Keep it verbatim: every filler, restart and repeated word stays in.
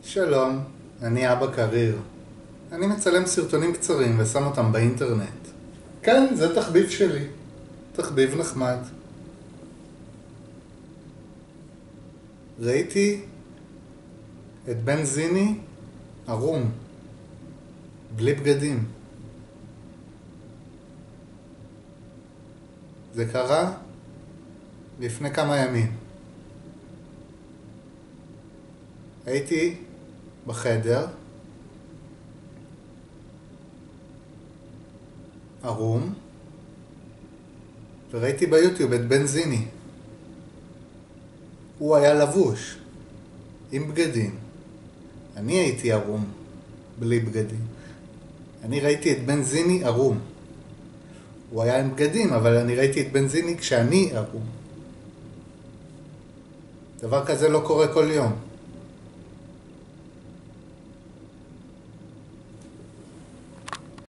שלום, אני אבא קריר. אני מצלם סרטונים קצרים ושם אותם באינטרנט. כאן זה תחביב שלי. תחביב נחמד. ראיתי את בן זיני ערום, בלי בגדים. זה קרה לפני כמה ימים. הייתי בחדר, ערום, וראיתי ביוטיוב את בן זיני. הוא היה לבוש, עם בגדים. אני הייתי ערום, בלי בגדים. אני ראיתי את בן זיני ערום. הוא היה עם בגדים, אבל אני ראיתי את בן זיני כשאני ערום. דבר כזה לא קורה כל יום.